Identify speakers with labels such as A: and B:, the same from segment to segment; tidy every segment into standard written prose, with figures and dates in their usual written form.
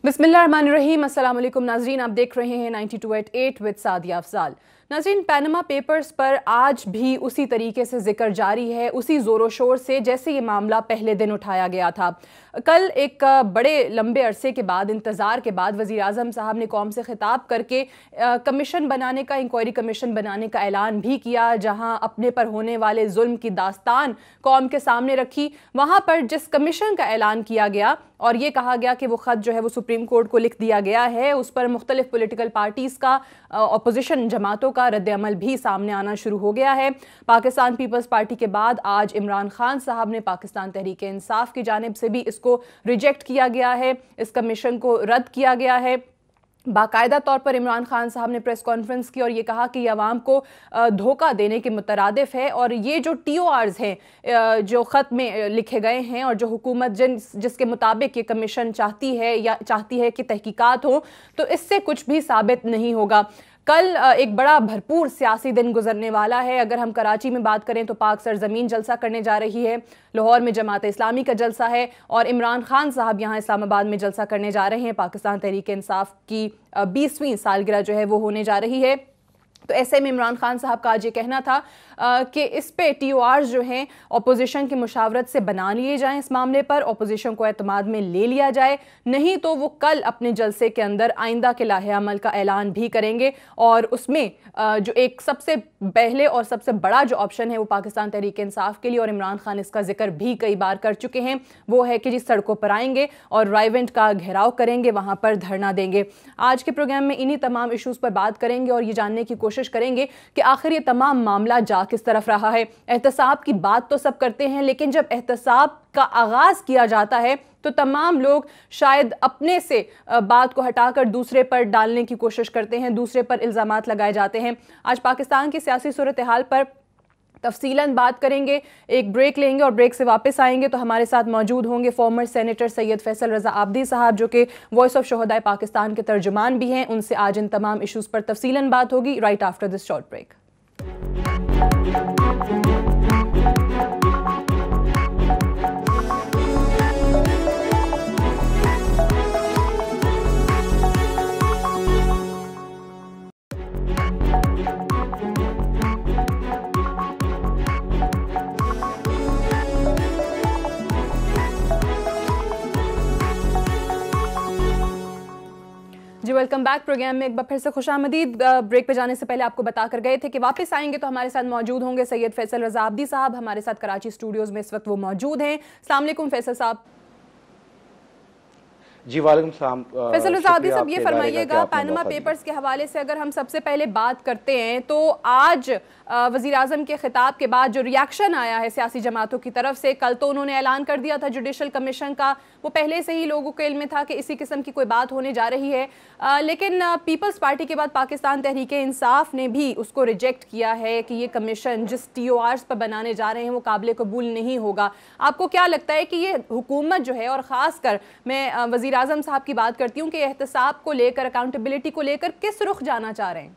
A: बिस्मिल्लाहिर्रहमानिर्रहीम। अस्सलाम वालेकुम नाज़रीन, आप देख रहे हैं 92@8 विद सादिया अफजाल। नाज़रीन, पैनामा पेपर्स पर आज भी उसी तरीके से जिक्र जारी है, उसी ज़ोरों शोर से जैसे ये मामला पहले दिन उठाया गया था। कल एक बड़े लंबे अरसे के बाद, इंतज़ार के बाद, वज़ीर आज़म साहब ने कौम से खिताब करके कमीशन बनाने का, इंक्वायरी कमीशन बनाने का ऐलान भी किया, जहाँ अपने पर होने वाले जुल्म की दास्तान कौम के सामने रखी। वहाँ पर जिस कमीशन का ऐलान किया गया और ये कहा गया कि वो ख़त जो है वो सुप्रीम कोर्ट को लिख दिया गया है, उस पर मुख्तलिफ पोलिटिकल पार्टीज़ का, अपोजिशन जमातों का रद्द अमल भी सामने आना शुरू हो गया है। पाकिस्तान पीपल्स पार्टी के बाद आज इमरान खान साहब ने पाकिस्तान तहरीक इंसाफ की जानिब से भी इसको रिजेक्ट किया गया है, इस कमीशन को रद्द किया गया है। बाकायदा तौर पर इमरान खान साहब ने प्रेस कॉन्फ्रेंस की और ये कहा कि ये अवाम को धोखा देने के मुतरादिफ है और ये जो TORs हैं जो ख़त में लिखे गए हैं और जो हुकूमत जिसके मुताबिक ये कमीशन चाहती है कि तहकीकात हो, तो इससे कुछ भी साबित नहीं होगा। कल एक बड़ा भरपूर सियासी दिन गुजरने वाला है। अगर हम कराची में बात करें तो पाक सरजमीन जलसा करने जा रही है, लाहौर में जमात इस्लामी का जलसा है और इमरान खान साहब यहाँ इस्लामाबाद में जलसा करने जा रहे हैं। पाकिस्तान तहरीक इंसाफ की 20वीं सालगिरह जो है वो होने जा रही है। तो ऐसे में इमरान खान साहब का आज ये कहना था कि इस पे TORs जो हैं अपोजिशन की मुशावरत से बना लिए जाएं, इस मामले पर अपोजिशन को एतमाद में ले लिया जाए, नहीं तो वो कल अपने जलसे के अंदर आइंदा के लाहे अमल का ऐलान भी करेंगे। और उसमें जो एक सबसे पहले और सबसे बड़ा जो ऑप्शन है वो पाकिस्तान तहरीक इंसाफ के लिए, और इमरान खान इसका जिक्र भी कई बार कर चुके हैं, वो है कि जिस सड़कों पर आएंगे और राइवेंट का घेराव करेंगे, वहाँ पर धरना देंगे। आज के प्रोग्राम में इन्हीं तमाम इशूज़ पर बात करेंगे और ये जानने की कोशिश करेंगे कि आखिर ये तमाम मामला जा किस तरफ रहा है। एहतसाब की बात तो सब करते हैं, लेकिन जब एहतसाब का आगाज किया जाता है तो तमाम लोग शायद अपने से बात को हटाकर दूसरे पर डालने की कोशिश करते हैं, दूसरे पर इल्जामात लगाए जाते हैं। आज पाकिस्तान की सियासी सूरत हाल पर तफसीलन बात करेंगे, एक ब्रेक लेंगे और ब्रेक से वापस आएंगे तो हमारे साथ मौजूद होंगे फॉर्मर सेनेटर सैयद फैसल रजा आबदी साहब, जो कि वॉइस ऑफ शोहदाए पाकिस्तान के तर्जुमान भी हैं। उनसे आज इन तमाम इशूज़ पर तफसीलन बात होगी right after this short break. जी वेलकम बैक। प्रोग्राम में एक बार फिर से खुशामदीद। ब्रेक पे जाने से पहले आपको बता कर गए थे कि वापस आएंगे तो हमारे साथ मौजूद होंगे सैयद फैसल रजा आबदी साहब। हमारे साथ कराची स्टूडियोज में इस वक्त वो मौजूद हैं। अस्सलाम वालेकुम फैसल साहब।
B: जी वालेकुम सलाम।
A: फैसल रजा आबदी साहब, ये फरमाइएगा, पैनामा पेपर्स के हवाले से अगर हम सबसे पहले बात करते हैं तो आज वज़ीर आज़म के खिताब के बाद जो रिएक्शन आया है सियासी जमातों की तरफ से, कल तो उन्होंने ऐलान कर दिया था जुडिशल कमीशन का, वो पहले से ही लोगों के इल्म में था कि इसी किस्म की कोई बात होने जा रही है, लेकिन पीपल्स पार्टी के बाद पाकिस्तान तहरीक इंसाफ ने भी उसको रिजेक्ट किया है कि ये कमीशन जिस TORs पर बनाने जा रहे हैं वो काबिल कबूल नहीं होगा। आपको क्या लगता है कि ये हुकूमत जो है, और ख़ासकर मैं वज़ीर आज़म साहब की बात करती हूँ कि एहतसाब को लेकर, अकाउंटेबिलिटी को लेकर किस रुख जाना चाह रहे हैं?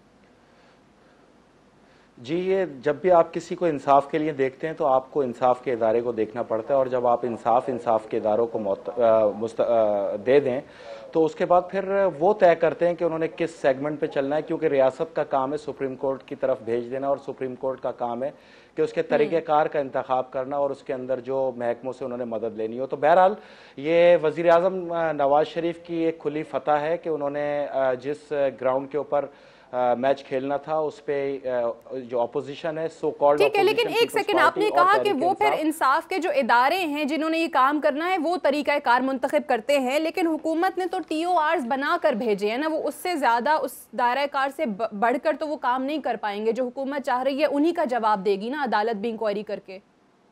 B: जी, ये जब भी आप किसी को इंसाफ के लिए देखते हैं तो आपको इंसाफ के इदारे को देखना पड़ता है, और जब आप इंसाफ के इदारों को दे दें तो उसके बाद फिर वो तय करते हैं कि उन्होंने किस सेगमेंट पे चलना है, क्योंकि रियासत का काम है सुप्रीम कोर्ट की तरफ भेज देना, और सुप्रीम कोर्ट का काम है कि उसके तरीक़ेकार का इंतखाब करना और उसके अंदर जो महकमों से उन्होंने मदद लेनी हो। तो बहरहाल ये वज़ीर आज़म नवाज शरीफ की एक खुली फतह है कि उन्होंने जिस ग्राउंड के ऊपर मैच खेलना था उस पे जो अपोजिशन है, सो कॉल्ड,
A: ठीक है, लेकिन एक सेकंड, आपने कहा कि वो फिर इंसाफ के जो इदारे हैं जिन्होंने ये काम करना है वो तरीका कार मुंतखब करते हैं, लेकिन हुकूमत ने तो TORs बना कर भेजे हैं ना, वो उससे ज्यादा उस दायरा कार से बढ़कर तो वो काम नहीं कर पाएंगे। जो हुकूमत चाह रही है उन्हीं का जवाब देगी ना अदालत भी इंक्वायरी करके।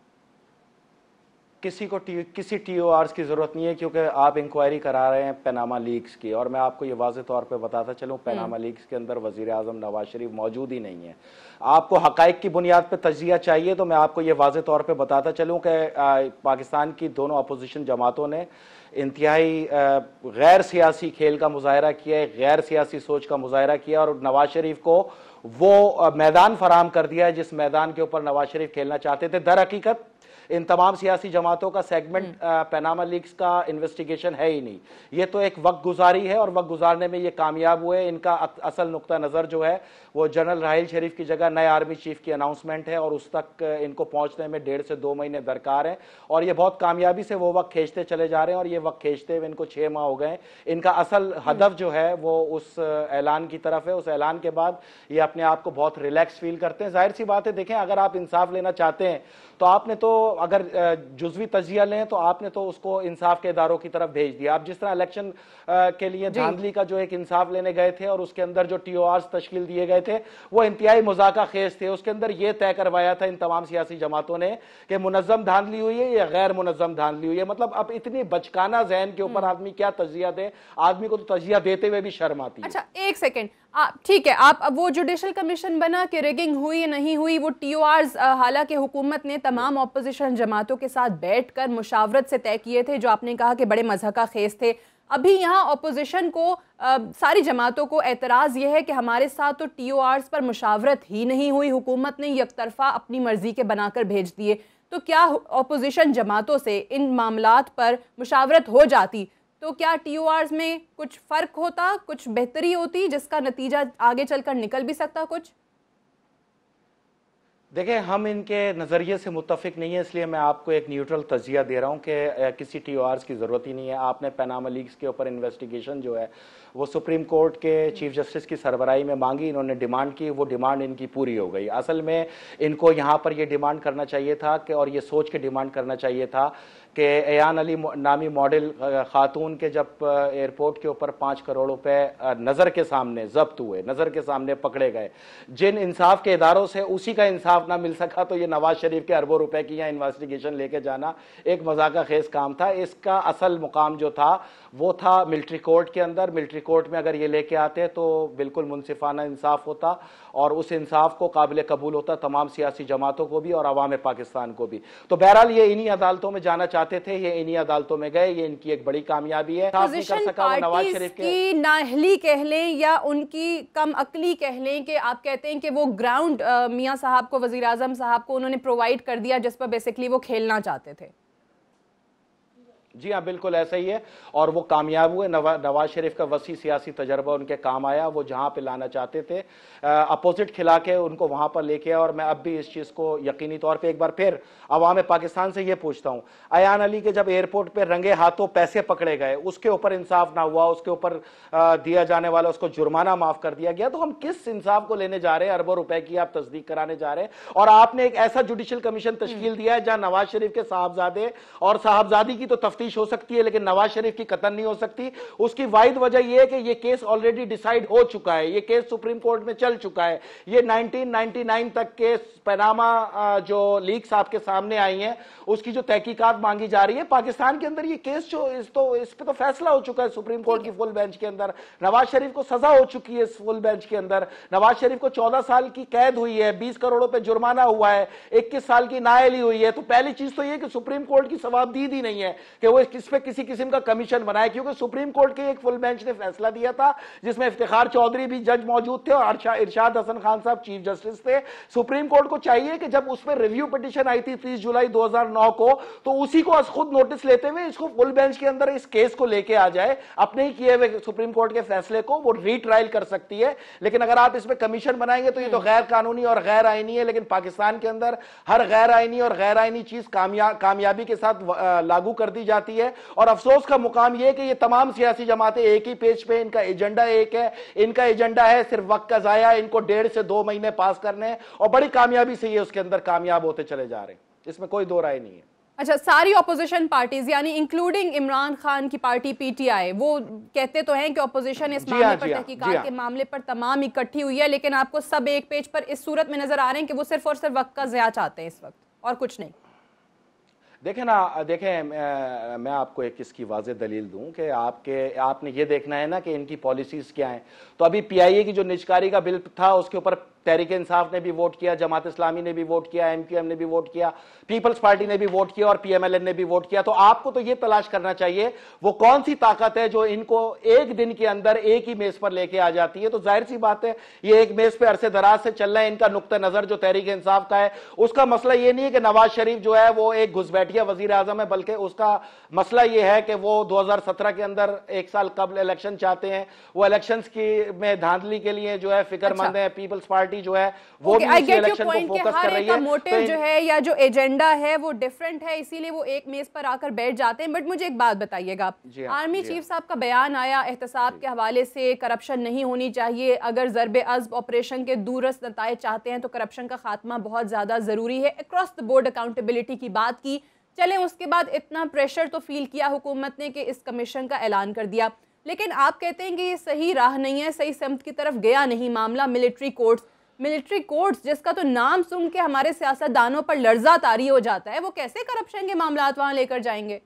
B: किसी TORs की जरूरत नहीं है, क्योंकि आप इंक्वायरी करा रहे हैं पैनामा लीक्स की, और मैं आपको ये वाज़ेह तौर पे बताता चलूं, पैनामा लीक्स के अंदर वज़ीर आज़म नवाज शरीफ मौजूद ही नहीं है। आपको हकाइक की बुनियाद पे तज्जिया चाहिए तो मैं आपको ये वाज़ेह तौर पे बताता चलूं कि पाकिस्तान की दोनों अपोजिशन जमातों ने इंतहाई गैर सियासी खेल का मुजाहरा किया है, गैर सियासी सोच का मुजाहरा किया, और नवाज शरीफ को वो मैदान फराहम कर दिया है जिस मैदान के ऊपर नवाज शरीफ खेलना चाहते थे। दर हकीकत इन तमाम सियासी जमातों का सेगमेंट पनामा लीक्स का इन्वेस्टिगेशन है ही नहीं। ये तो एक वक्त गुजारी है और वक्त गुजारने में ये कामयाब हुए। इनका असल नुक्ता नजर जो है वो जनरल राहिल शरीफ की जगह नए आर्मी चीफ की अनाउंसमेंट है और उस तक इनको पहुंचने में 1.5 से 2 महीने दरकार है और ये बहुत कामयाबी से वो वक्त खींचते चले जा रहे हैं और ये वक्त खींचते हुए इनको 6 माह हो गए। इनका असल हदफ जो है वो उस ऐलान की तरफ है। उस ऐलान के बाद ये अपने आप को बहुत रिलैक्स फील करते हैं। जाहिर सी बात है, देखें, अगर आप इंसाफ लेना चाहते हैं तो आपने तो अगर जुज़वी तजिया लें तो आपने तो उसको इंसाफ के इदारों की तरफ भेज दिया। आप जिस तरह इलेक्शन के लिए धांधली का जो एक इंसाफ लेने गए थे और उसके अंदर जो टीओआर तश्कील दिए गए थे वो इंतहाई मुज़ाका खेज थे। उसके अंदर यह तय करवाया था इन तमाम सियासी जमातों ने कि मुनज़्ज़म धांधली हुई है या गैर मुनज़्ज़म धांधली हुई है। मतलब अब इतनी बचकाना जहन के ऊपर आदमी क्या तजिया दे, आदमी को तो तजिया देते हुए भी शर्म आती है।
A: अच्छा, एक सेकेंड, ठीक है, आप अब वो जुडिशल कमीशन बना कि रिगिंग हुई नहीं हुई, वो टीओआर्स हालांकि हुकूमत ने तमाम ऑपोजिशन जमातों के साथ बैठकर मुशावरत से तय किए थे, जो आपने कहा कि बड़े मज़हका खेज थे। अभी यहाँ ऑपोजिशन को सारी जमातों को एतराज़ ये है कि हमारे साथ तो टीओआर्स पर मुशावरत ही नहीं हुई, हुकूमत ने यकतरफा अपनी मर्जी के बनाकर भेज दिए। तो क्या ऑपोजिशन जमातों से इन मामलात पर मुशावरत हो जाती तो क्या टीओआर्स में कुछ फर्क होता, कुछ बेहतरी होती जिसका नतीजा आगे चलकर निकल भी सकता कुछ?
B: देखिए, हम इनके नज़रिए से मुत्तफिक नहीं है, इसलिए मैं आपको एक न्यूट्रल तजिया दे रहा हूं कि किसी टीओआर्स की ज़रूरत ही नहीं है। आपने पनामा लीक्स के ऊपर इन्वेस्टिगेशन जो है वो सुप्रीम कोर्ट के चीफ जस्टिस की सरबराही में मांगी, इन्होंने डिमांड की, वो डिमांड इनकी पूरी हो गई। असल में इनको यहाँ पर ये डिमांड करना चाहिए था कि, और ये सोच के डिमांड करना चाहिए था कि एयान अली नामी मॉडल खातून के जब एयरपोर्ट के ऊपर 5 करोड़ रुपए नज़र के सामने जब्त हुए, नज़र के सामने पकड़े गए, जिन इंसाफ के इदारों से उसी का इंसाफ ना मिल सका, तो ये नवाज शरीफ के अरबों रुपए की यहाँ इन्वेस्टिगेशन लेके जाना एक मजाका खेज काम था। इसका असल मुकाम जो था वो था मिलिट्री कोर्ट के अंदर। मिलिट्री कोर्ट में अगर ये लेके आते तो बिल्कुल मुनसिफाना इंसाफ होता और उस इंसाफ को काबिल कबूल होता तमाम सियासी जमातों को भी और अवाम पाकिस्तान को भी। तो बहरहाल ये इन्हीं अदालतों में जाना चाहते थे, ये इन्हीं अदालतों में गए, ये इनकी एक बड़ी कामयाबी है। नहीं कर सका वो नवाज शरीफ की
A: नाअहली कह लें या उनकी कम अकली कह लें कि आप कहते हैं कि वो ग्राउंड मियां साहब को, वजीर आजम साहब को उन्होंने प्रोवाइड कर दिया जिस पर बेसिकली वो खेलना चाहते थे।
B: जी हाँ, बिल्कुल ऐसा ही है और वो कामयाब हुए। नवाज शरीफ का वसी सियासी तजर्बा उनके काम आया। वो जहां पे लाना चाहते थे अपोजिट खिला के उनको वहां पर लेके आए। और मैं अब भी इस चीज को यकीनी तौर पे एक बार फिर अवाम पाकिस्तान से ये पूछता हूं, अयान अली के जब एयरपोर्ट पे रंगे हाथों पैसे पकड़े गए, उसके ऊपर इंसाफ ना हुआ, उसके ऊपर दिया जाने वाला उसको जुर्माना माफ कर दिया गया, तो हम किस इंसाफ को लेने जा रहे हैं? अरबों रुपए की आप तस्दीक कराने जा रहे हैं और आपने एक ऐसा जुडिशल कमीशन तश्कील दिया है जहां नवाज शरीफ के साहबजादे और साहबजादी की तो तफ्तीश हो सकती है लेकिन नवाज शरीफ की कतन नहीं हो सकती। उसकी वाहिद वजह यह है कि यह केस ऑलरेडी डिसाइड हो चुका है, यह केस सुप्रीम कोर्ट में चल चुका है। यह 1999 तक के पनामा जो लीक्स आपके सामने आई हैं उसकी जो तहकीकात मांगी जा रही है पाकिस्तान के अंदर, यह केस जो इस पे तो फैसला हो चुका है सुप्रीम कोर्ट की फुल बेंच के अंदर। नवाज शरीफ को सजा हो चुकी है इस फुल बेंच के अंदर। नवाज शरीफ को 14 साल की कैद हुई है, 20 करोड़ रुपए जुर्माना हुआ है, 21 साल की नाअहली हुई है। तो पहली चीज तो यह कि सुप्रीम कोर्ट की सवाबदीद ही नहीं है कि वो इस पे किसी किस्म का कमीशन बनाए, क्योंकि सुप्रीम कोर्ट के एक फुल बेंच ने फैसला दिया था जिसमें इफ्तिखार चौधरी भी जज मौजूद थे और इरशाद हसन खान साहब चीफ जस्टिस थे। सुप्रीम कोर्ट को चाहिए कि जब उस पर रिव्यू पिटीशन आई थी 30 जुलाई 2009 को, तो उसी को खुद नोटिस लेते हुए इसको फुल बेंच के अंदर इस केस को लेके आ जाए, अपने ही किए हुए सुप्रीम कोर्ट के फैसले को वो रीट्रायल कर सकती है। लेकिन अगर आप इसमें कमीशन बनाएंगे तो ये तो गैर कानूनी और गैर आईनी है। लेकिन पाकिस्तान के अंदर हर गैर आईनी और गैर आईनी चीज कामयाबी के साथ लागू कर दी जाती है। और अफसोस का मुकाम यह कि ये तमाम सियासी जमातें एक ही पेज पे, इनका एजेंडा एक है, इनका एजेंडा है सिर्फ वक्त का जाया, इनको 1.5 से 2 महीने पास करने और बड़ी कामयाबी से ये उसके अंदर कामयाब होते चले जा रहे हैं, इसमें कोई दो राय नहीं है।
A: अच्छा, सारी ऑपोजिशन पार्टीज यानी इंक्लूडिंग इमरान खान की पार्टी पीटीआई, वो कहते तो हैं कि ऑपोजिशन इस मामले पर, तहकीकात के मामले पर तमाम इकट्ठी हुई है, लेकिन आपको सब एक पेज पर इस सूरत में नजर आ रहे हैं कि वो सिर्फ और सिर्फ वक्त का ज़या चाहते हैं इस वक्त और कुछ नहीं।
B: देखें मैं आपको एक इसकी वाज़ेह दलील दूं कि आपने ये देखना है ना कि इनकी पॉलिसीज क्या हैं। तो अभी पीआईए की जो निजकारी का बिल था उसके ऊपर तहरीक इंसाफ ने भी वोट किया, जमात इस्लामी ने भी वोट किया, एमक्यूएम ने भी वोट किया, पीपल्स पार्टी ने भी वोट किया और पीएमएलएन ने भी वोट किया। तो आपको तो यह तलाश करना चाहिए वो कौन सी ताकत है जो इनको एक दिन के अंदर एक ही मेज पर लेके आ जाती है। तो जाहिर सी बात है ये एक मेज पे अरसे दराज से चल रहा है। इनका नुक्ता नजर जो तहरीक इंसाफ का है उसका मसला ये नहीं है कि नवाज शरीफ जो है वो एक घुसपैठिया वजीर आजम है, बल्कि उसका मसला ये है कि वो 2017 के अंदर एक साल कबल इलेक्शन चाहते हैं। वो इलेक्शंस की में धांधली के लिए जो है फिक्रमंद है। पीपल्स पार्टी जो है वो भी इसी इलेक्शन को फोकस कर रही है।
A: मोटिव जो है या जो एजेंडा है वो डिफरेंट है, इसीलिए वो एक मेज पर आकर बैठ जाते हैं। बट मुझे एक बात बताइएगा, आर्मी चीफ साहब का बयान आया एहतसाब के हवाले से, करप्शन नहीं होनी चाहिए, अगर ज़रबे अज़्ब ऑपरेशन के दूरस्थ नताइज चाहते हैं तो करप्शन का खात्मा बहुत ज्यादा जरूरी है, अक्रॉस द बोर्ड अकाउंटेबिलिटी की बात की। चलें, उसके बाद इतना प्रेशर तो फील किया हुकूमत ने कि इस कमीशन का ऐलान कर दिया, लेकिन आप कहते हैं कि ये सही राह नहीं है, सही समत की तरफ गया नहीं मामला। मिलिट्री कोर्ट्स जिसका तो नाम सुन के हमारे सियासतदानों पर लर्जा तारी हो जाता है, वो कैसे करप्शन के मामला वहां लेकर जाएंगे?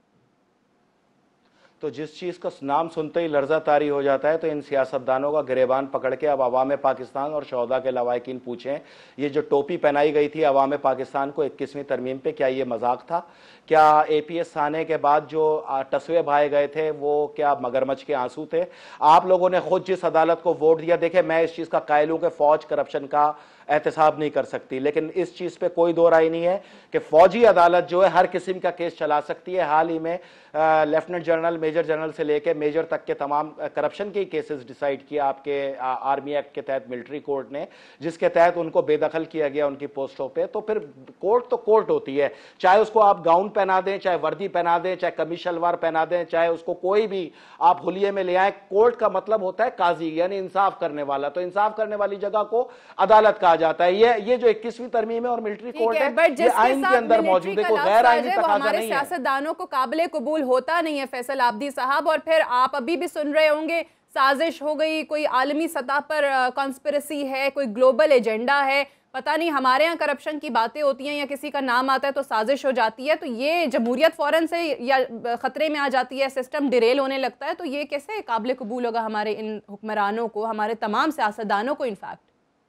B: तो जिस चीज़ का नाम सुनते ही लर्जा तारी हो जाता है, तो इन सियासतदानों का गिरेबान पकड़ के अब अवाम पाकिस्तान और शोहदा के लवाकिन पूछें, ये जो टोपी पहनाई गई थी अवाम पाकिस्तान को 21वीं तरमीम पे, क्या ये मजाक था? क्या APS आने के बाद जो तस्वे भाए गए थे वो क्या मगरमच्छ के आंसू थे? आप लोगों ने खुद जिस अदालत को वोट दिया, देखे मैं इस चीज़ का कायल हूं कि फौज करप्शन का एहतसाब नहीं कर सकती, लेकिन इस चीज़ पे कोई दो राय नहीं है कि फौजी अदालत जो है हर किस्म का केस चला सकती है। हाल ही में लेफ्टिनेंट जनरल, मेजर जनरल से लेकर मेजर तक के तमाम करप्शन के केसेस डिसाइड किया आपके आर्मी एक्ट के तहत मिलिट्री कोर्ट ने, जिसके तहत उनको बेदखल किया गया उनकी पोस्टों पे। तो फिर कोर्ट तो कोर्ट होती है, चाहे उसको आप गाउन पहना दें, चाहे वर्दी पहना दें, चाहे कमीज शलवार पहना दें, चाहे उसको कोई भी आप हुलिये में ले आए। कोर्ट का मतलब होता है काजी, यानी इंसाफ करने वाला। तो इंसाफ करने वाली जगह को अदालत कहा जाता है। ये जो 21वीं तरमीम है और मिलिट्री कोर्ट है, ये आइन के अंदर मौजूद है, कोई गैर आइनी तकाजा नहीं है।
A: हमारे सियासतदानों को काबिल कबूल होता नहीं है फैसल आबदी साहब। और फिर आप अभी भी सुन रहे होंगे साजिश हो गई, कोई आलमी सतह पर कॉन्स्पिरेसी है, कोई ग्लोबल एजेंडा है, पता नहीं हमारे यहाँ करप्शन की बातें होती हैं या किसी का नाम आता है तो साजिश हो जाती है, तो ये जमहूरियत फौरन से या खतरे में आ जाती है, सिस्टम डिरेल होने लगता है। तो ये कैसे काबिल कबूल होगा हमारे इन हुक्मरानों को, हमारे तमाम सियासतदानों को? इनफैक्ट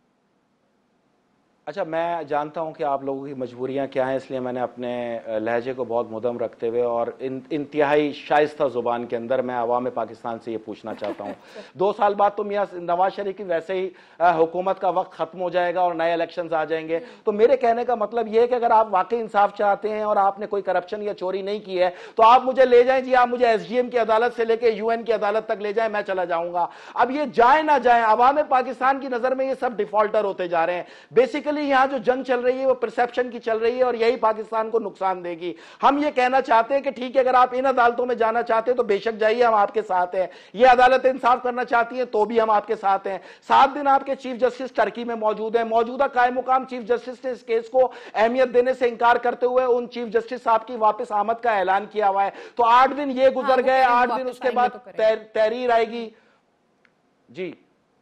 B: अच्छा, मैं जानता हूं कि आप लोगों की मजबूरियां क्या हैं, इसलिए मैंने अपने लहजे को बहुत मुदम रखते हुए और इंतहाई शाइस्ता जुबान के अंदर मैं अवाम पाकिस्तान से ये पूछना चाहता हूं। 2 साल बाद तो मियां नवाज शरीफ की वैसे ही हुकूमत का वक्त खत्म हो जाएगा और नए इलेक्शंस आ जाएंगे। तो मेरे कहने का मतलब ये है कि अगर आप वाकई इंसाफ चाहते हैं और आपने कोई करप्शन या चोरी नहीं की है तो आप मुझे ले जाएं जी, आप मुझे SGM की अदालत से लेकर UN की अदालत तक ले जाएं, मैं चला जाऊंगा। अब ये जाए ना जाए, अवाम पाकिस्तान की नजर में ये सब डिफॉल्टर होते जा रहे हैं। बेसिकली यहां जो जंग चल रही है वो परसेप्शन की चल रही है और यही पाकिस्तान को नुकसान देगी। हम ये कहना चाहते हैं कि ठीक है, अगर आप इन अदालतों में जाना चाहते हैं तो बेशक जाइए, हम आपके साथ हैं। ये अदालत इंसाफ करना चाहती है तो भी हम आपके साथ हैं। 7 दिन आपके चीफ जस्टिस टर्की में मौजूद है। मौजूदा कायम मुकाम चीफ जस्टिस ने इस केस को अहमियत देने से इंकार करते हुए उन चीफ जस्टिस साहब की वापस आमद का ऐलान किया हुआ है। तो 8 दिन ये गुजर गए, 8 दिन उसके बाद तहरीर आएगी जी,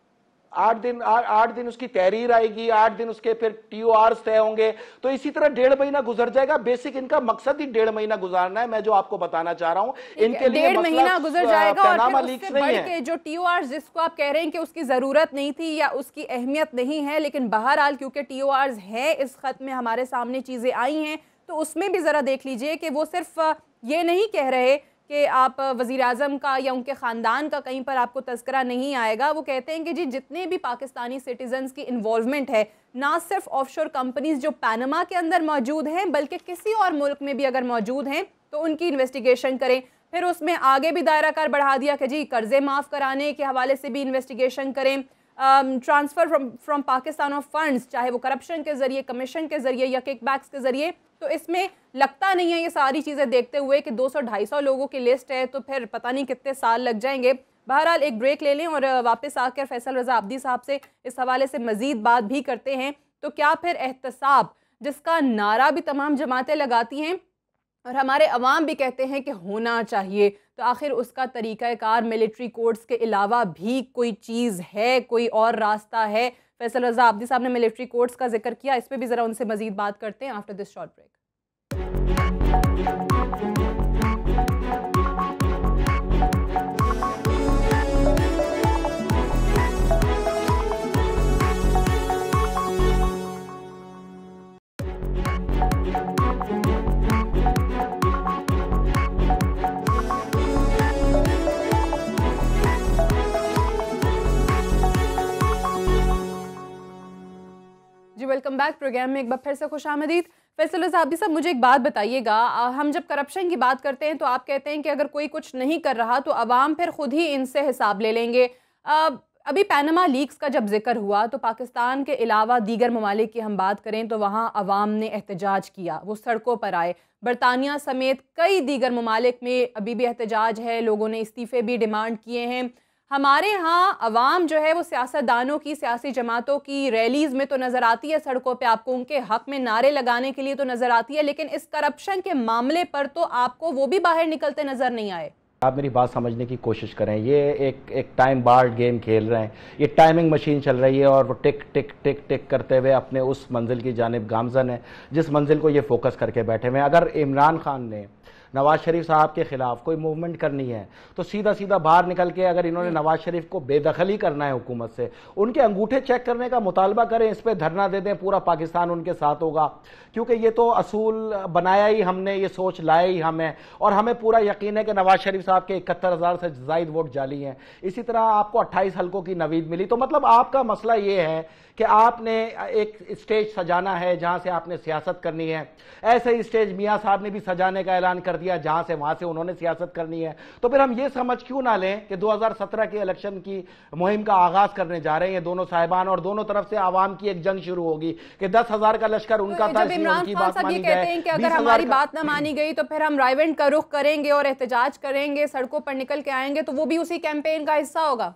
B: 8 दिन उसकी तहरीर आएगी, 8 दिन उसके फिर TORs तय होंगे। तो इसी तरह 1.5 महीना गुजर जाएगा। बेसिक इनका मकसद ही 1.5 महीना गुजारना है। मैं जो आपको बताना चाह रहा हूं, इनके लिए
A: 1.5 महीना गुजर जाएगा और फिर उससे बढ़ के जो TORs जिसको आप कह रहे हैं कि उसकी जरूरत नहीं थी या उसकी अहमियत नहीं है, लेकिन बहरहाल क्योंकि TORs है, इस खत में हमारे सामने चीजें आई हैं, तो उसमें भी जरा देख लीजिए कि वो सिर्फ ये नहीं कह रहे कि आप वज़ीर आज़म का या उनके ख़ानदान का कहीं पर आपको तज़किरा नहीं आएगा। वो कहते हैं कि जी जितने भी पाकिस्तानी सिटीजन्स की इन्वॉल्वमेंट है, ना सिर्फ ऑफशोर कंपनीज जो पैनमा के अंदर मौजूद हैं, बल्कि किसी और मुल्क में भी अगर मौजूद हैं तो उनकी इन्वेस्टिगेशन करें। फिर उसमें आगे भी दायरा कार बढ़ा दिया कि जी कर्जे माफ़ कराने के हवाले से भी इन्वेस्टिगेशन करें, transfer from Pakistan of funds, चाहे वो करप्शन के ज़रिए, कमीशन के ज़रिए या किकबैक्स के ज़रिए। तो इसमें लगता नहीं है ये सारी चीज़ें देखते हुए कि 200-250 लोगों की लिस्ट है तो फिर पता नहीं कितने साल लग जाएंगे। बहरहाल एक ब्रेक ले लें और वापस आकर फैसल रज़ा आब्दी साहब से इस हवाले से मज़ीद बात भी करते हैं। तो क्या फिर एहतसाब, जिसका नारा भी तमाम जमातें लगाती हैं और हमारे अवाम भी कहते हैं कि होना चाहिए, तो आखिर उसका तरीक़ाकार मिलिट्री कोर्ट्स के अलावा भी कोई चीज़ है, कोई और रास्ता है? फैसल रज़ा आब्दी साहब ने मिलिट्री कोर्ट्स का जिक्र किया, इस पर भी ज़रा उनसे मज़ीद बात करते हैं after this short break. Welcome back programme में एक बार फिर से खुशामदीद। फैसल रज़ा आबिदी साहब, मुझे एक बात बताइएगा, हम जब करप्शन की बात करते हैं तो आप कहते हैं कि अगर कोई कुछ नहीं कर रहा तो अवाम फिर खुद ही इनसे हिसाब ले लेंगे। अभी पैनमा लीक्स का जब जिक्र हुआ तो पाकिस्तान के अलावा दीगर ममालिक की हम बात करें तो वहाँ अवाम ने एहतजाज किया, वो सड़कों पर आए। बरतानिया समेत कई दीगर ममालिक में अभी भी एहतजाज है, लोगों ने इस्तीफ़े भी डिमांड किए हैं। हमारे यहाँ अवाम जो है वो सियासतदानों की, सियासी जमातों की रैलीज़ में तो नज़र आती है, सड़कों पे आपको उनके हक़ में नारे लगाने के लिए तो नज़र आती है, लेकिन इस करप्शन के मामले पर तो आपको वो भी बाहर निकलते नज़र नहीं आए।
B: आप मेरी बात समझने की कोशिश करें। ये एक टाइम बार्ड गेम खेल रहे हैं, ये टाइमिंग मशीन चल रही है और वो टिक टिक टिक टिक करते हुए अपने उस मंजिल की जानिब गामजन है जिस मंजिल को ये फोकस करके बैठे हुए हैं। अगर इमरान खान ने नवाज शरीफ साहब के खिलाफ कोई मूवमेंट करनी है तो सीधा सीधा बाहर निकल के, अगर इन्होंने नवाज शरीफ को बेदखली करना है हुकूमत से, उनके अंगूठे चेक करने का मुतालबा करें, इस पर धरना दे दें, पूरा पाकिस्तान उनके साथ होगा। क्योंकि ये तो असूल बनाया ही हमने, ये सोच लाए ही हमें, और हमें पूरा यकीन है कि नवाज शरीफ साहब के 71,000 से जायद वोट जाली हैं। इसी तरह आपको 28 हल्कों की नवीद मिली। तो मतलब आपका मसला ये है कि आपने एक स्टेज सजाना है जहां से आपने सियासत करनी है। ऐसे ही स्टेज मियां साहब ने भी सजाने का ऐलान कर दिया जहां से वहां से उन्होंने सियासत करनी है। तो फिर हम ये समझ क्यों ना लें कि 2017 के इलेक्शन की मुहिम का आगाज करने जा रहे हैं ये दोनों साहिबान, और दोनों तरफ से आवाम की एक जंग शुरू होगी कि 10,000 का लश्कर उनका था,
A: इमरान खान साहब ये कहते हैं कि अगर हमारी बात ना मानी गई तो फिर हम रायवेंट का रुख करेंगे और एहतजाज करेंगे, सड़कों पर निकल के आएंगे, तो वो भी उसी कैंपेन का हिस्सा होगा।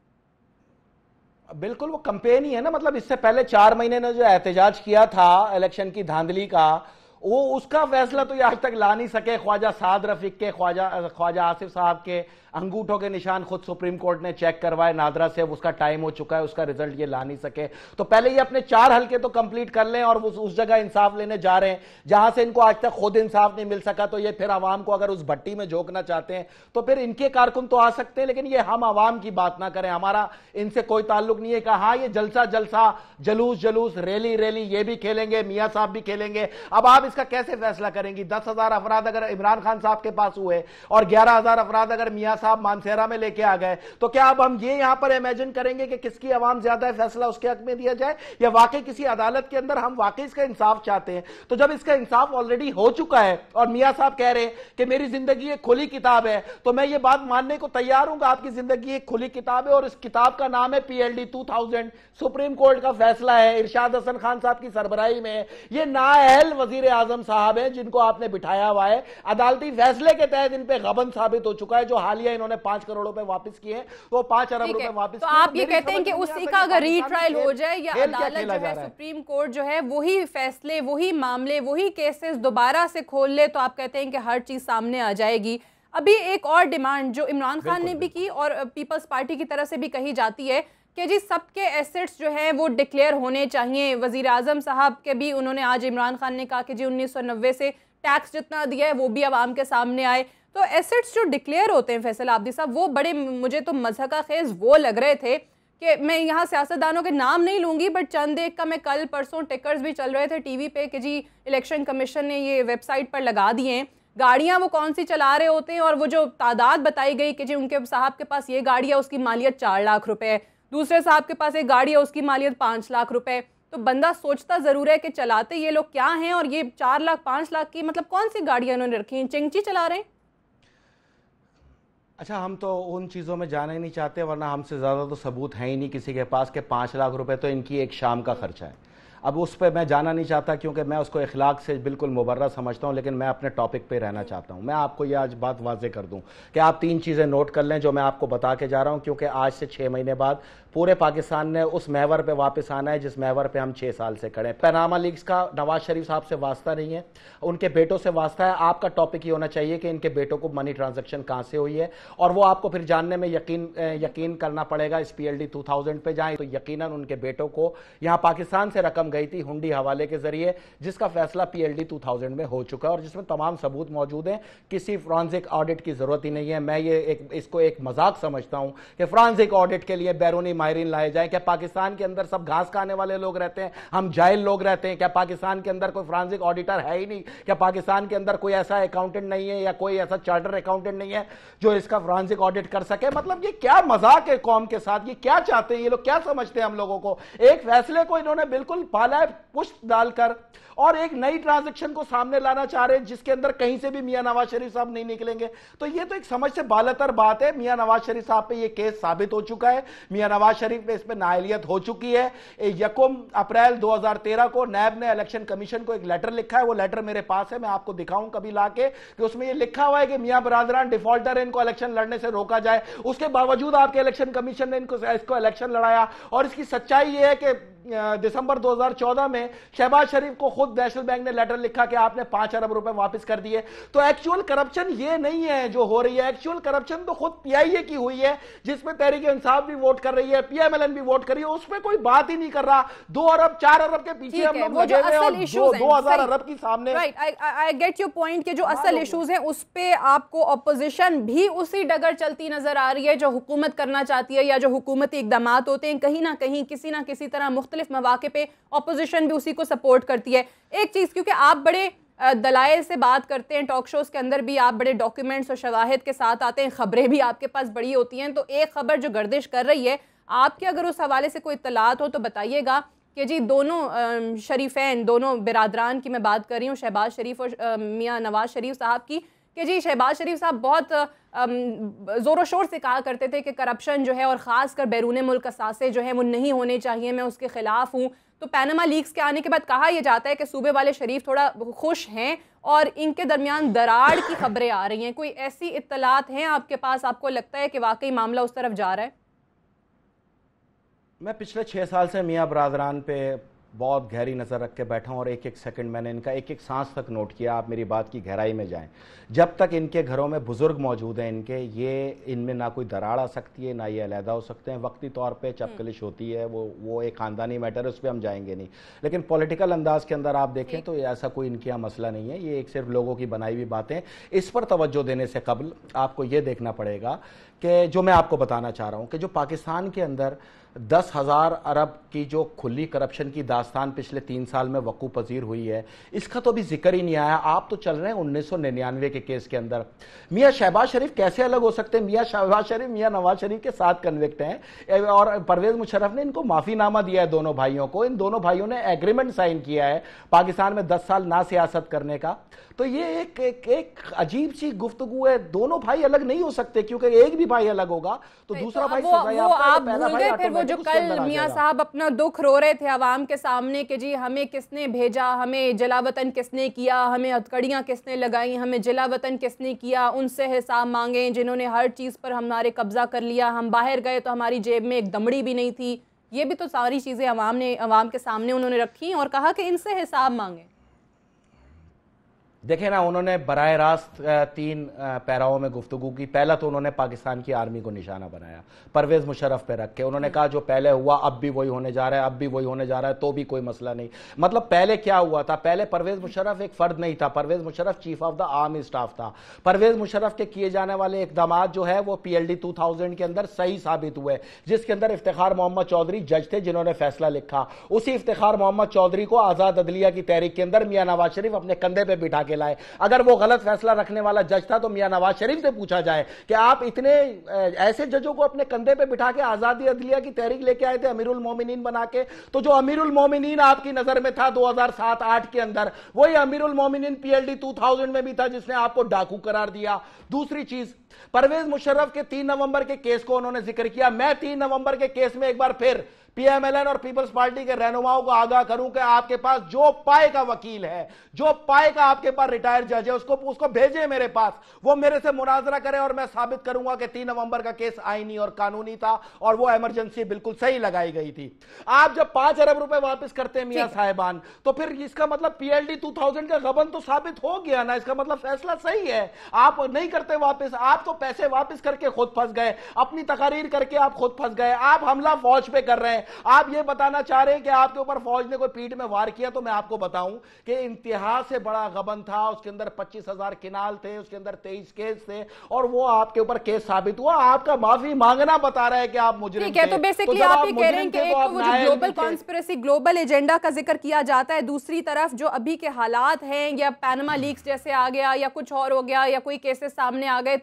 B: बिल्कुल, वो कैंपेन ही है ना। मतलब इससे पहले 4 महीने ने जो एहतजाज किया था इलेक्शन की धांधली का, वो उसका फैसला तो ये आज तक ला नहीं सके। ख्वाजा साद रफीक के, ख्वाजा आसिफ साहब के अंगूठों के निशान खुद सुप्रीम कोर्ट ने चेक करवाए नादरा से, उसका टाइम हो चुका है, उसका रिजल्ट ये ला नहीं सके। तो पहले ये अपने 4 हल्के तो कंप्लीट कर लें और उस जगह इंसाफ लेने जा रहे हैं जहां से इनको आज तक खुद इंसाफ नहीं मिल सका। तो ये फिर आवाम को अगर उस भट्टी में झोंकना चाहते हैं तो फिर इनके कारकुन तो आ सकते हैं, लेकिन ये हम आवाम की बात ना करें। हमारा इनसे कोई ताल्लुक नहीं है कि हाँ ये जलसा जलसा, जलूस जलूस, रैली रैली ये भी खेलेंगे, मियां साहब भी खेलेंगे। अब आप इसका कैसे फैसला करेंगी? 10,000 अफराद अगर इमरान खान साहब के पास हुए और 11,000 अफराद अगर मियां साहब मानसेरा में लेके आ गए, तो क्या अब हम ये यहां पर इमेजिन करेंगे कि किसकी आवाम ज्यादा है, फैसला उसके हक में दिया जाए, या वाकई किसी अदालत के अंदर हम वाकई इसका इंसाफ चाहते हैं? तो जब इसका इंसाफ ऑलरेडी हो चुका है और मियां साहब कह रहे हैं कि मेरी जिंदगी एक खुली किताब है, तो मैं ये बात मानने को तैयार हूं कि आपकी जिंदगी एक खुली किताब है और इस किताब का नाम है PLD 2000। सुप्रीम कोर्ट का फैसला है, इरशाद हसन खान साहब की सरबराही में ये नाअहल वजीर आजम साहब हैं जिनको आपने बिठाया हुआ है। अदालती फैसले के तहत इन पे गबन साबित हो चुका है। जो हालिया इन्होंने 5 करोड़ रुपए वापस किए, वो 5 अरब रुपए वापस
A: किए। तो आप ये कहते हैं कि उसी का अगर रीट्रायल हो जाए या अदालत जो है, सुप्रीम कोर्ट जो है वही फैसले, वही मामले, वही केसेस दोबारा से खोल ले, तो आप कहते हैं कि हर चीज सामने आ जाएगी। अभी एक और डिमांड जो इमरान खान ने भी की और पीपल्स पार्टी की तरफ से भी कही जाती है कि जी सबके एसेट्स जो हैं वो डिक्लेयर होने चाहिए। वजीर आजम साहब के भी उन्होंने आज, इमरान खान ने कहा कि जी 1990 से टैक्स जितना दिया है वो भी आवाम के सामने आए। तो एसेट्स जो डिक्लेयर होते हैं फैसल आबिदी साहब, वो बड़े, मुझे तो मज़हक़-खेज़ वो लग रहे थे कि मैं यहाँ सियासतदानों के नाम नहीं लूँगी, बट चंद एक का मैं कल परसों टिकर्स भी चल रहे थे टीवी पे कि जी इलेक्शन कमीशन ने ये वेबसाइट पर लगा दिए हैं, गाड़ियाँ वो कौन सी चला रहे होते हैं, और वो जो तादाद बताई गई कि जी उनके साहब के पास ये गाड़ी है उसकी मालियत 4 लाख रुपए है, दूसरे साहब के पास एक गाड़ी है उसकी मालियत 5 लाख रुपए। तो बंदा सोचता जरूर है कि चलाते ये लोग क्या हैं, और ये 4 लाख 5 लाख की मतलब कौन सी गाड़ियां उन्होंने रखी हैं, चिंगची चला रहे हैं।
B: अच्छा, हम तो उन चीज़ों में जाना ही नहीं चाहते, वरना हमसे ज़्यादा तो सबूत है ही नहीं किसी के पास कि 5 लाख रुपए तो इनकी एक शाम का खर्चा है। अब उस पर मैं जाना नहीं चाहता क्योंकि मैं उसको इखलाक से बिल्कुल मुबर्रा समझता हूं, लेकिन मैं अपने टॉपिक पे रहना चाहता हूं। मैं आपको ये आज बात वाज़े कर दूं कि आप 3 चीज़ें नोट कर लें जो मैं आपको बता के जा रहा हूं, क्योंकि आज से 6 महीने बाद पूरे पाकिस्तान ने उस महवर पे वापस आना है जिस महवर पे हम 6 साल से खड़े हैं। पैनामा लीक्स का नवाज शरीफ साहब से वास्ता नहीं है, उनके बेटों से वास्ता है। आपका टॉपिक ये होना चाहिए कि इनके बेटों को मनी ट्रांजेक्शन कहाँ से हुई है, और वो आपको फिर जानने में यकीन करना पड़ेगा इस PLD 2000 पे जाएं तो यकीनन उनके बेटों को यहाँ पाकिस्तान से रकम गई थी हुंडी हवाले के जरिए, जिसका फैसला PLD 2000 में हो चुका है और जिसमें तमाम सबूत मौजूद हैं। किसी फ्रांसिक ऑडिट की जरूरत ही नहीं है। मैं ये इसको एक मजाक समझता हूं कि फ्रांसिक ऑडिट के लिए बैरूनी माहिरीन लाए जाए। क्या पाकिस्तान के अंदर सब घास खाने वाले लोग रहते हैं, हम जाहिल लोग रहते हैं? क्या पाकिस्तान के अंदर कोई फ्रांसिक ऑडिटर है ही नहीं? क्या पाकिस्तान के अंदर कोई ऐसा अकाउंटेंट नहीं है या कोई ऐसा चार्टर अकाउंटेंट नहीं है जो इसका फ्रांसिक ऑडिट कर सके? मतलब ये क्या मजाक है कौम के साथ? ये क्या चाहते हैं ये लोग? क्या समझते हैं हम लोगों को? एक फैसले को इन्होंने बिल्कुल
C: पाला है पुष्ट डालकर, और एक नई ट्रांजैक्शन को सामने लाना चाह रहे हैं जिसके अंदर कहीं से भी मियां नवाज शरीफ साहब नहीं निकलेंगे। तो ये तो एक समझ से बालातर बात है। मियां नवाज शरीफ साहब पे ये केस साबित हो चुका है, मियां नवाज शरीफ पे इस पे नाअहलियत हो चुकी है। 1 अप्रैल 2013 को नैब ने इलेक्शन कमीशन को एक लेटर लिखा है, वो लेटर मेरे पास है, मैं आपको दिखाऊं कभी लाके, कि उसमें ये लिखा हुआ है कि मियां बरादरान डिफॉल्टर, इनको इलेक्शन लड़ने से रोका जाए। उसके बावजूद आपके इलेक्शन कमीशन ने इसको इलेक्शन लड़ाया। और इसकी सच्चाई ये है कि दिसंबर 2014 में शहबाज शरीफ को खुद नेशनल बैंक ने लेटर लिखा कि आपने 5 अरब रुपए वापस कर दिए। तो एक्चुअल करप्शन ये नहीं है जो हो रही है, एक्चुअल करप्शन तो खुद पीआईए की हुई है, जिसमें तहरीक इंसाफ भी वोट कर रही है, पीएमएलएन भी वोट कर रही है, उसमें कोई बात ही नहीं कर रहा। 2 अरब 4 अरब के पीछे हम लोग लगे हुए हैं और 2000 अरब की सामने।
A: Right, I get your point कि जो असल इश्यूज हैं उस पे आपको अपोजिशन भी उसी डगर चलती नजर आ रही है जो हुकूमत करना चाहती है, या जो हुकूमती इकदामात होते हैं कहीं ना कहीं किसी ना किसी तरह मुख्तलिफ मौके पे अपोजिशन भी उसी को सपोर्ट करती है। एक चीज, क्योंकि आप बड़े दलाइल से बात करते हैं, टॉक शोज के अंदर भी आप बड़े डॉक्यूमेंट्स और शवाहिद के साथ आते हैं, खबरें भी आपके पास बड़ी होती हैं, तो एक खबर जो गर्दिश कर रही है आपके अगर उस हवाले से कोई इत्तलात हो तो बताइएगा कि जी दोनों शरीफैन, दोनों बिरादरान की मैं बात कर रही हूँ, शहबाज शरीफ और मियां नवाज शरीफ साहब की, कि जी शहबाज शरीफ साहब बहुत ज़ोर शोर से कहा करते थे कि करप्शन जो है और ख़ासकर बैरून मुल्क असासे जो है वो नहीं होने चाहिए, मैं उसके ख़िलाफ़ हूँ। तो पैनामा लीक्स के आने के बाद कहा यह जाता है कि सूबे वाले शरीफ थोड़ा खुश हैं और इनके दरमियान दरार की खबरें आ रही हैं। कोई ऐसी इत्तलात हैं आपके पास, आपको लगता है कि वाकई मामला उस तरफ जा रहा है?
C: मैं पिछले 6 साल से मियां बरादरान पे बहुत गहरी नज़र रख के बैठा हूँ और एक एक सेकंड मैंने इनका एक एक सांस तक नोट किया। आप मेरी बात की गहराई में जाएं, जब तक इनके घरों में बुजुर्ग मौजूद हैं इनके, ये इनमें ना कोई दरार आ सकती है ना ये अलहदा हो सकते हैं। वक्ती तौर पे चपकलिश होती है, वो एक ख़ानदानी मैटर है, उस पर हम जाएंगे नहीं। लेकिन पॉलिटिकल अंदाज के अंदर आप देखें तो ऐसा कोई इनके यहाँ मसला नहीं है, ये एक सिर्फ लोगों की बनाई हुई बातें। इस पर तवज्जो देने से कबल आपको ये देखना पड़ेगा कि जो मैं आपको बताना चाह रहा हूँ कि जो पाकिस्तान के अंदर 10,000 अरब की जो खुली करप्शन की दास्तान पिछले 3 साल में वकूफ़ पजीर हुई है, इसका तो अभी जिक्र ही नहीं आया। आप तो चल रहे हैं 1999 के केस के अंदर। मियां शहबाज शरीफ कैसे अलग हो सकते हैं? मियां शहबाज शरीफ मियां नवाज शरीफ के 7 कन्विक्ट हैं और परवेज मुशर्रफ ने इनको माफ़ीनामा दिया है दोनों भाइयों को। इन दोनों भाइयों ने एग्रीमेंट साइन किया है पाकिस्तान में 10 साल ना सियासत करने का। तो ये एक अजीब सी गुफ्तगू है। दोनों भाई अलग नहीं हो सकते, क्योंकि एक भी भाई अलग होगा तो दूसरा भाई
A: आप भूल गए फिर वो जो कल मियां साहब अपना दुख रो रहे थे आवाम के सामने कि जी हमें किसने भेजा, हमें जलावतन किसने किया, हमें हथकड़ियां किसने लगाई, हमें जलावतन किसने किया, उनसे हिसाब मांगे जिन्होंने हर चीज़ पर हमारे कब्जा कर लिया। हम बाहर गए तो हमारी जेब में एक दमड़ी भी नहीं थी। ये भी तो सारी चीज़ें अवाम के सामने उन्होंने रखी और कहा कि इनसे हिसाब मांगे।
C: देखें ना, उन्होंने बराह रास्त 3 पैराओं में गुफ्तगू की। पहला तो उन्होंने पाकिस्तान की आर्मी को निशाना बनाया परवेज मुशर्रफ पे रख के। उन्होंने कहा जो पहले हुआ अब भी वही होने जा रहा है, अब भी वही होने जा रहा है, तो भी कोई मसला नहीं। मतलब पहले क्या हुआ था? पहले परवेज मुशर्रफ एक फर्द नहीं था, Pervez Musharraf chief of the army staff था। परवेज मुशर्रफ के किए जाने वाले इकदाम जो है वो PLD 2000 के अंदर सही साबित हुए, जिसके अंदर इफ्तिखार मोहम्मद चौधरी जज थे जिन्होंने फैसला लिखा। उसी इफ्तिखार मोहम्मद चौधरी को आजाद अदलिया की तहरीक के अंदर मियां नवाज शरीफ अपने कंधे पे बिठा के लाए। अगर वो गलत फैसला रखने वाला जज था तो मियां नवाज शरीफ से पूछा जाए कि आप इतने ऐसे जजों को अपने कंधे पे बिठा के आजादी अदलिया की तहरीक लेके आए थे अमीरुल मोमिनीन बना के। तो जो अमीरुल मोमिनीन आपकी नजर में था 2007-8 के अंदर, वही अमीरुल मोमिनीन PLD 2000 में भी था जिसने आपको डाकू करार दिया। दूसरी चीज, परवेज मुशर्रफ के 3 नवंबर के केस को उन्होंने जिक्र किया। मैं 3 नवंबर के केस में एक बार फिर PMLN और पीपल्स पार्टी के रहनुमाओं को आगाह करूं कि आपके पास जो पाए का वकील है, जो पाए का आपके पास रिटायर्ड जज है, उसको भेजे मेरे पास, वो मेरे से मुनाजरा करे और मैं साबित करूंगा कि 3 नवंबर का केस आईनी और कानूनी था और वो इमरजेंसी बिल्कुल सही लगाई गई थी। आप जब 5 अरब रुपए वापस करते हैं मियां साहिबान, तो फिर इसका मतलब PLD 2000 का गबन तो साबित हो गया ना। इसका मतलब फैसला सही है। आप नहीं करते वापस, आप तो पैसे वापस करके खुद फंस गए, अपनी तकारीर करके आप खुद फंस गए। आप हमला फौज पे कर रहे हैं। आप ये बताना चाह रहे हैं कि आपके ऊपर फौज ने कोई पीठ में वार किया, तो मैं आपको बताऊं कि इंतहा से बड़ा गबन था। उसके अंदर 25,000 किनाल थे, उसके अंदर 23 केस थे और वो आपके ऊपर केस साबित हुआ। आपका माफी मांगना बता रहा है कि आप मुजरिम थे।
A: ठीक है, तो बेसिकली आप ये कह रहे हैं कि एक तो वो जो ग्लोबल कॉन्स्पिरेसी, ग्लोबल एजेंडा का जिक्र किया जाता है, दूसरी तरफ जो अभी के हालात हैं या पैनामा लीक्स जैसे आ गया या कुछ और हो गया या कोई केसेस सामने आ गए, तो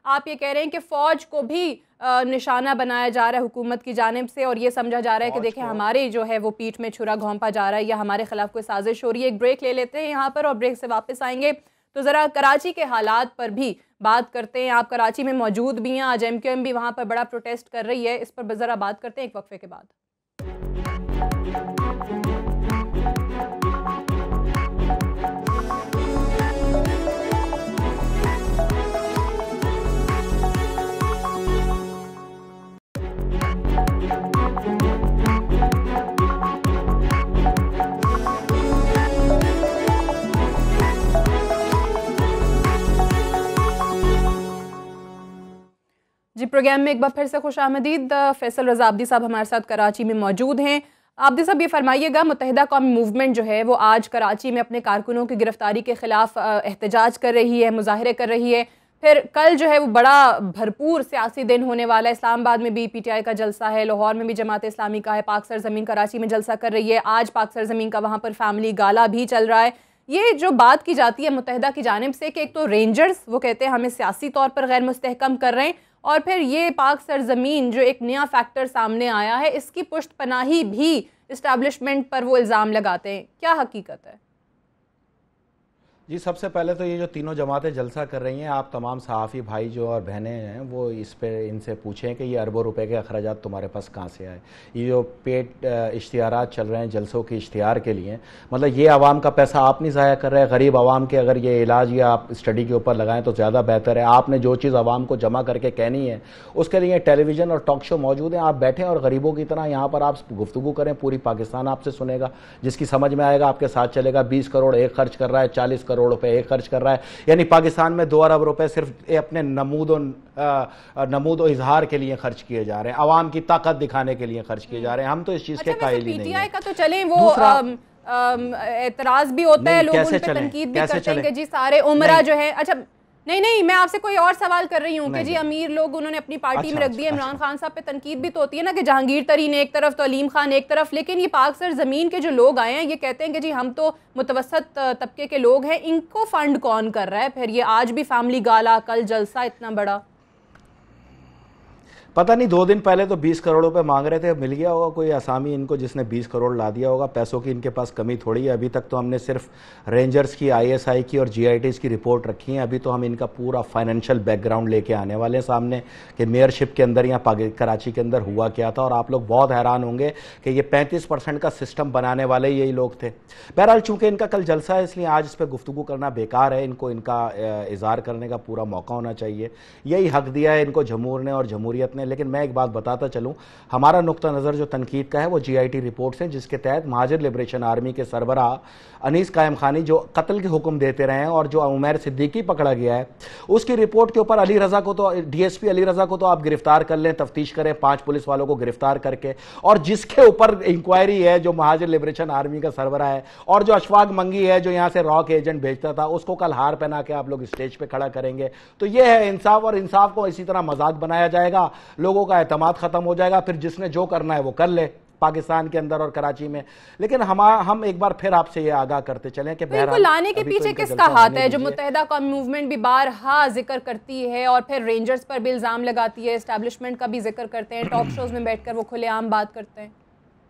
A: आप ये कह रहे हैं कि फौज को भी निशाना बनाया जा रहा है हुकूमत की जानिब से, और ये समझा जा रहा है कि देखिए हमारे जो है वो पीठ में छुरा घोंपा जा रहा है या हमारे खिलाफ कोई साजिश हो रही है। एक ब्रेक ले लेते हैं यहाँ पर और ब्रेक से वापस आएंगे तो ज़रा कराची के हालात पर भी बात करते हैं। आप कराची में मौजूद भी हैं, आज MQM भी वहाँ पर बड़ा प्रोटेस्ट कर रही है, इस पर ज़रा बात करते हैं एक वक्फे के बाद। जी, प्रोग्राम में एक बार फिर से खुश आमदीद। फैसल रज़ा आब्दी साहब हमारे साथ कराची में मौजूद हैं। आब्दी साहब ये फरमाइएगा, मुत्तहिदा कौमी मूवमेंट जो है वो आज कराची में अपने कारकुनों की गिरफ्तारी के ख़िलाफ़ एहतजाज कर रही है, मुजाहरे कर रही है। फिर कल जो है वो बड़ा भरपूर सियासी दिन होने वाला है। इस्लामाबाद में भी PTI का जलसा है, लाहौर में भी जमात इस्लामी का है, पाक सरजमीन कराची में जलसा कर रही है, आज पाक सरजमीन का वहाँ पर फैमिली गाला भी चल रहा है। ये जो बात की जाती है मुत्तहिदा की जानिब से कि एक तो रेंजर्स वो कहते हैं हमें सियासी तौर पर गैर मुस्तहकम कर रहे हैं, और फिर ये पाक सरजमीन जो एक नया फैक्टर सामने आया है इसकी पुष्टपनाही भी इस्टेब्लिशमेंट पर वो इल्ज़ाम लगाते हैं, क्या हकीकत है?
C: जी, सबसे पहले तो ये जो तीनों जमातें जलसा कर रही हैं, आप तमाम सहाफ़ी भाई जो और बहनें हैं वो इस पे इनसे पूछें कि ये अरबों रुपए के अखराजात तुम्हारे पास कहाँ से आए। ये जो पेड इश्तिहारात चल रहे हैं जलसों के इश्तिहार के लिए, मतलब ये आवाम का पैसा आप नहीं ज़ाया कर रहे हैं। गरीब आवाम के अगर ये इलाज या आप स्टडी के ऊपर लगाएं तो ज़्यादा बेहतर है। आपने जो चीज़ आवाम को जमा करके कहनी है उसके लिए टेलीविज़न और टॉक शो मौजूद हैं। आप बैठें और गरीबों की तरह यहाँ पर आप गुफ्तगू करें, पूरी पाकिस्तान आपसे सुनेगा, जिसकी समझ में आएगा आपके साथ चलेगा। 20 करोड़ एक खर्च कर रहा है, 40 करोड़ रुपए एक खर्च कर रहा है, यानी पाकिस्तान में 2 अरब रुपए सिर्फ अपने नमूद और इजहार के लिए खर्च किए जा रहे हैं, आवाम की ताकत दिखाने के लिए खर्च किए जा रहे हैं। हम तो इस चीज के कायल ही नहीं हैं।
A: का तो चलें, वो एतराज भी होता है, लोग उन पे तनकीद भी करते हैं कि जी सारे उमरा जो है। अच्छा नहीं, मैं आपसे कोई और सवाल कर रही हूँ कि जी अमीर लोग उन्होंने अपनी पार्टी में रख दिया। इमरान खान साहब पे तनकीद भी तो होती है ना कि जहांगीर तरीन एक तरफ तो अलीम खान एक तरफ, लेकिन ये पाक सरजमीन के जो लोग आए हैं ये कहते हैं कि जी हम तो मुतवसत तबके के लोग हैं, इनको फंड कौन कर रहा है? फिर ये आज भी फैमिली गाला, कल जलसा इतना बड़ा,
C: पता नहीं 2 दिन पहले तो 20 करोड़ रुपए मांग रहे थे, मिल गया होगा कोई असामी इनको जिसने 20 करोड़ ला दिया होगा। पैसों की इनके पास कमी थोड़ी है। अभी तक तो हमने सिर्फ रेंजर्स की, ISI की और GITs की रिपोर्ट रखी है। अभी तो हम इनका पूरा फाइनेंशियल बैकग्राउंड लेके आने वाले हैं सामने कि मेयरशिप के अंदर या कराची के अंदर हुआ क्या था। और आप लोग बहुत हैरान होंगे कि ये 35% का सिस्टम बनाने वाले यही लोग थे। बहरहाल चूंकि इनका कल जलसा है इसलिए आज इस पर गुफ्तगू करना बेकार है। इनको इनका इजहार करने का पूरा मौका होना चाहिए, यही हक दिया है इनको जमहूर ने और जमहूरियत ने। लेकिन मैं एक बात बताता चलूं, हमारा नुक्ता नज़र जो तनकीद का है वो GIT रिपोर्ट से, जिसके तहत महाजिर लिबरेशन आर्मी के सरबराह अनीस कायम खानी जो कत्ल के हुक्म देते रहे हैं और जो उमैर सिद्दीकी पकड़ा गया है, उसकी रिपोर्ट के ऊपर अली रजा को तो DSP अली रजा को तो आप गिरफ्तार कर लें, तफ्तीश करें 5 पुलिस वालों को गिरफ्तार करके, और जिसके ऊपर इंक्वायरी है जो महाजिर लिबरेशन आर्मी का सरबराह है, और जो अशफाक मंगी है जो यहां से रॉ के एजेंट भेजता था, उसको कल हार पहना के आप लोग स्टेज पे खड़ा करेंगे। तो यह है इंसाफ, और इंसाफ को इसी तरह मजाक बनाया जाएगा, लोगों का एतमाद खत्म हो जाएगा, फिर जिसने जो करना है वो कर ले पाकिस्तान के अंदर और कराची में। लेकिन हम एक बार फिर आपसे ये आगाह करते चलें कि
A: बिल्कुल लाने के पीछे किसका हाथ है? जो मुत्तहिदा कौमी मूवमेंट भी बारहा जिक्र करती है और फिर रेंजर्स पर भी इल्जाम लगाती है, एस्टैब्लिशमेंट का भी जिक्र करते हैं, टॉक शोज में बैठकर वो खुलेआम बात करते हैं।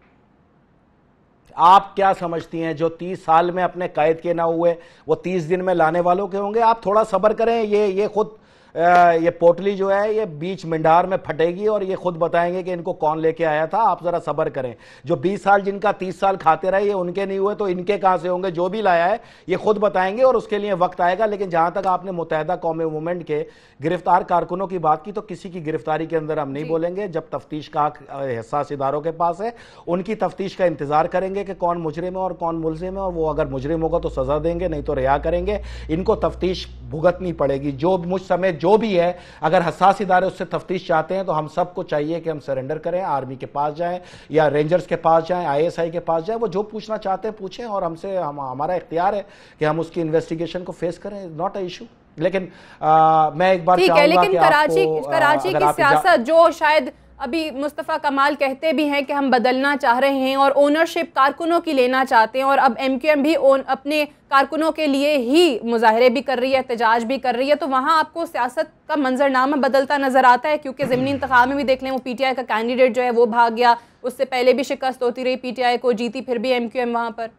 C: आप क्या समझती हैं जो 30 साल में अपने कैद के ना हुए वो 30 दिन में लाने वालों के होंगे? आप थोड़ा सब्र करें, ये खुद ये पोटली जो है ये बीच मिंडार में फटेगी और ये खुद बताएंगे कि इनको कौन लेके आया था। आप जरा सब्र करें। जो 20 साल जिनका 30 साल खाते रहे ये उनके नहीं हुए तो इनके कहां से होंगे? जो भी लाया है ये खुद बताएंगे और उसके लिए वक्त आएगा। लेकिन जहां तक आपने मुत्तहिदा कौमी मूवमेंट के गिरफ्तार कारकुनों की बात की, तो किसी की गिरफ्तारी के अंदर हम नहीं बोलेंगे जब तफ्तीश का हिस्सास इदारों के पास है। उनकी तफ्तीश का इंतजार करेंगे कि कौन मुजरिम है और कौन मुलजिम है, और वो अगर मुजरिम होगा तो सजा देंगे, नहीं तो रिहा करेंगे। इनको तफ्तीश भुगतनी पड़ेगी। जो मुझ समय जो भी है, अगर हसास इदारे उससे तफ्तीश चाहते हैं तो हम सबको चाहिए कि हम सरेंडर करें, आर्मी के पास जाएं या रेंजर्स के पास जाएं, ISI के पास जाएं। वो जो पूछना चाहते हैं पूछें और हमसे हमारा इख्तियार है कि हम उसकी इन्वेस्टिगेशन को फेस करें, नॉट अ इशू। लेकिन मैं एक बार
A: ठीक है, लेकिन कराची की सियासत जो शायद अभी मुस्तफ़ा कमाल कहते भी हैं कि हम बदलना चाह रहे हैं और ओनरशिप कारकुनों की लेना चाहते हैं, और अब MQM भी अपने कारकुनों के लिए ही मुजाहरे भी कर रही है, एहतजाज भी कर रही है। तो वहाँ आपको सियासत का मंजरनामा बदलता नज़र आता है? क्योंकि ज़िमनी इंतखाब में भी देख लें, वो PTI का कैंडिडेट जो है वो भाग गया, उससे पहले भी शिकस्त होती रही PTI को, जीती फिर भी MQM वहाँ पर।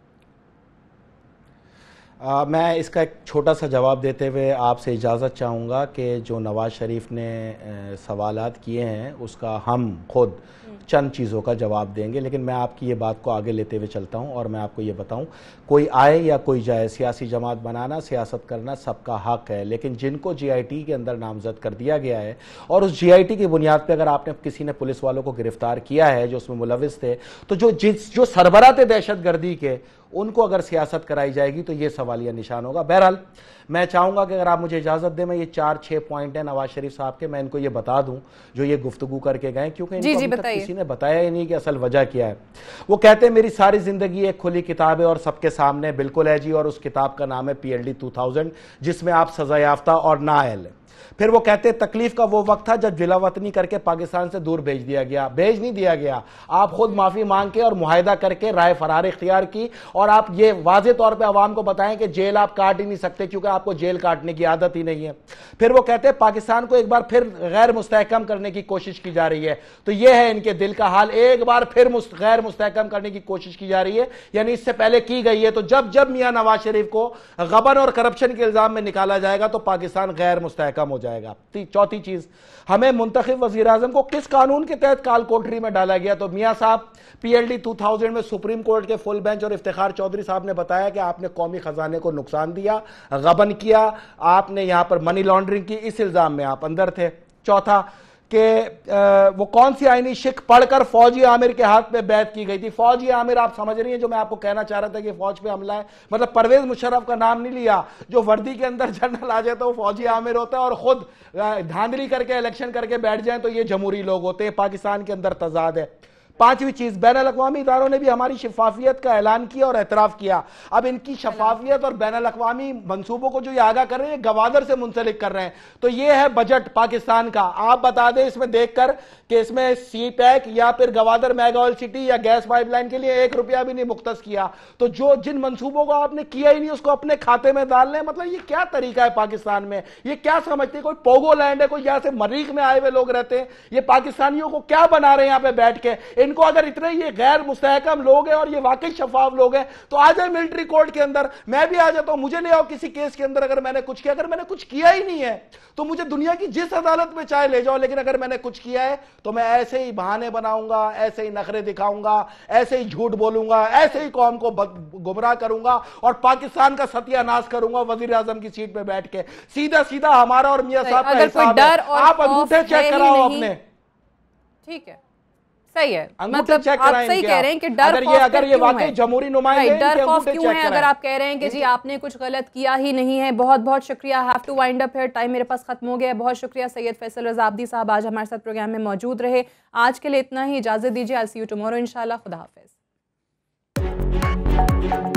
C: मैं इसका एक छोटा सा जवाब देते हुए आपसे इजाज़त चाहूँगा कि जो नवाज़ शरीफ ने सवालात किए हैं उसका हम खुद चंद चीज़ों का जवाब देंगे, लेकिन मैं आपकी ये बात को आगे लेते हुए चलता हूँ और मैं आपको ये बताऊँ, कोई आए या कोई जाए, सियासी जमात बनाना, सियासत करना सबका हक है, लेकिन जिनको GIT के अंदर नामजद कर दिया गया है और उस GIT की बुनियाद पर अगर आपने किसी ने पुलिस वालों को गिरफ्तार किया है जो उसमें मुलविस थे, तो जो सरबराह थे दहशतगर्दी के, उनको अगर सियासत कराई जाएगी तो ये सवालिया निशान होगा। बहरहाल मैं चाहूँगा कि अगर आप मुझे इजाज़त दें, मैं ये 4-6 पॉइंट हैं नवाज शरीफ साहब के, मैं इनको ये बता दूं जो ये गुफ्तगू करके गए, क्योंकि इनको अभी तक किसी ने बताया ही नहीं कि असल वजह क्या है। वो कहते हैं मेरी सारी ज़िंदगी एक खुली किताब है और सबके सामने बिल्कुल है जी, और उस किताब का नाम है PLD 2000, जिसमें आप सज़ा याफ्ता और नाअहल। फिर वो कहते हैं तकलीफ का वो वक्त था जब जिला वतनी करके पाकिस्तान से दूर भेज नहीं दिया गया, आप खुद माफी मांग के और मुआहिदा करके राय फरार इख्तियार की, और आप ये वाज़े तौर पे आवाम को बताएं कि जेल आप काट ही नहीं सकते क्योंकि आपको जेल काटने की आदत ही नहीं है। फिर वो कहते हैं पाकिस्तान को एक बार फिर गैर मुस्तहकम करने की कोशिश की जा रही है, तो ये है इनके दिल का हाल, एक बार फिर गैर मुस्तहकम करने की कोशिश की जा रही है, यानी इससे पहले की गई है। तो जब मियां नवाज शरीफ को गबन और करप्शन के इल्जाम में निकाला जाएगा तो पाकिस्तान गैर मुस्तहकम हो जाएगा। चौथी चीज, हमें मुंतखब वजीर आजम को किस कानून के तहत काल कोठरी में डाला गया? तो मियां साहब PLD 2000 में सुप्रीम कोर्ट के फुल बेंच और इफ्तिखार चौधरी साहब ने बताया कि आपने कौमी खजाने को नुकसान दिया, गबन किया, आपने यहां पर मनी लॉन्ड्रिंग की, इस इल्जाम में आप अंदर थे। चौथा कि वो कौन सी आईनी शिक पढ़कर फौजी आमिर के हाथ में बैत की गई थी। फौजी आमिर आप समझ रही हैं जो मैं आपको कहना चाह रहा था कि फौज पे हमला है, मतलब परवेज मुशर्रफ का नाम नहीं लिया, जो वर्दी के अंदर जनरल आ जाए तो वो फौजी आमिर होता है, और खुद धांधली करके इलेक्शन करके बैठ जाए तो ये जमहूरी लोग होते हैं। पाकिस्तान के अंदर तजाद है। पांचवी चीज, बैनुल-अक़वामी इदारों ने भी हमारी शफाफियत का ऐलान किया और एतराफ किया। अब इनकी शफाफियत और बैनुल-अक़वामी मंसूबों को जो ये आगाह कर रहे हैं, गवादर से मुंसलिक कर रहे हैं। तो ये है बजट पाकिस्तान का, आप बता दें इसमें देखकर कि इसमें CPEC या फिर गवादर मेगा ऑयल सिटी या गैस पाइपलाइन के लिए 1 रुपया भी नहीं मुख्तस किया। तो जिन मंसूबों को आपने किया ही नहीं उसको अपने खाते में डाल लें, मतलब ये क्या तरीका है पाकिस्तान में? ये क्या समझते हैं कोई पोगो लैंड है, कोई यहाँ से मरीख में आए हुए लोग रहते हैं? ये पाकिस्तानियों को क्या बना रहे हैं यहाँ पे बैठ के? इनको अगर इतने ये गैर मुस्तहकम लोग हैं और ये वाकई शफाफ लोग हैं तो आ जाए मिलिट्री कोर्ट के अंदर, मैं भी आ जाता हूं, मुझे ले आओ किसी केस के अंदर। अगर मैंने कुछ किया, अगर मैंने कुछ किया ही नहीं है तो मुझे दुनिया की जिस अदालत में चाहे ले जाओ, लेकिन अगर मैंने कुछ किया है तो मैं ऐसे ही बहाने बनाऊंगा, ऐसे ही नखरे दिखाऊंगा, ऐसे ही झूठ बोलूंगा, ऐसे ही कौम को गुमराह करूंगा और पाकिस्तान का सत्यानाश करूंगा वजीर आजम की सीट पे बैठ के। सीधा सीधा हमारा और मियां साहब का हिसाब है। आप अंगूठे चेक कराओ अपने,
A: ठीक है, सही है, मतलब आप सही कह रहे हैं कि डर
C: अगर ये वाकई जमहूरी नुमाइंदे
A: डर खौफ क्यों है? अगर आप कह रहे हैं कि जी आपने कुछ गलत किया ही नहीं है। बहुत बहुत शुक्रिया। Have to wind up here, time मेरे पास खत्म हो गया है। बहुत शुक्रिया सैयद फैसल रज़ा अब्दी साहब, आज हमारे साथ प्रोग्राम में मौजूद रहे। आज के लिए इतना ही, इजाजत दीजिए। आई सी यू टुमारो इंशाल्लाह। खुदा हाफिज।